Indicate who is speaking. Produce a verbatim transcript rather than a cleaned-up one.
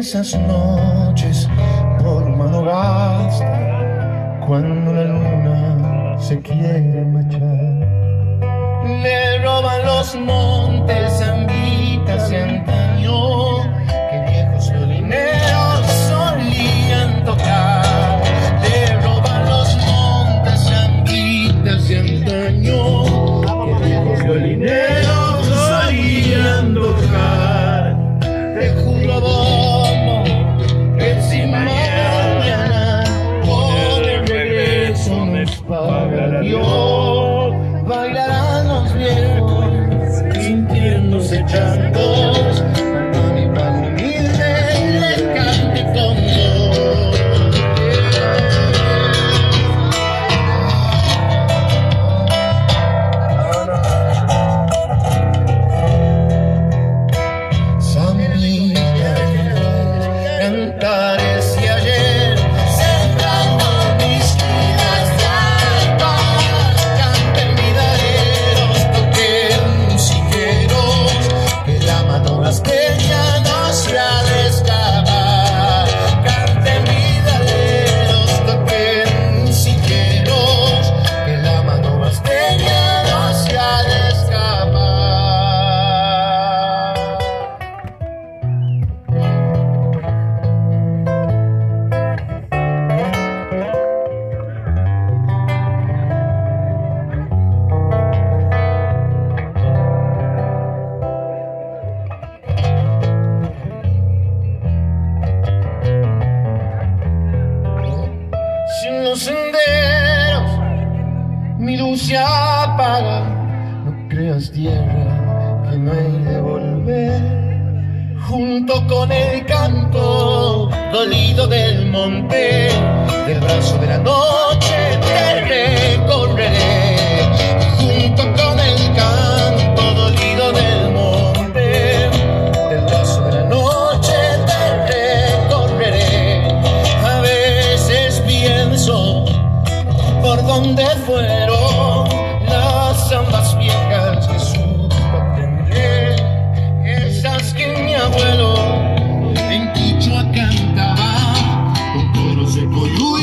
Speaker 1: esas noches por mano gasta, cuando la luna se quiere marchar. Le roban los montes, anguitas de antaño, que viejos violineros solían tocar. Le roban los montes, anguitas de antaño, que viejos violineros solían tocar. Te juro, bono, que si mañana por el regreso nos paga Dios, bailarán los viejos sintiéndose chantos, cuando mi pan humilde les cante con Dios. Cantares y ayer sembrando mis vidas de alba, canten vidaleros, toquen musiqueros, que la mano brasqueña no se ha de escapar. Canten vidaleros, toquen musiqueros, que la mano brasqueña no se ha de escapar. Sin los senderos mi luz se apaga, no creas tierra que no hay de volver. Junto con el canto dolido del monte, del brazo de la noche te recorreré. Junto con el canto dolido del monte, del brazo de la noche te recorreré. A veces pienso por dónde fueron las zambas viejas que supo aprender, esas que mi abuelo en Quichua cantaba con coros de coyú.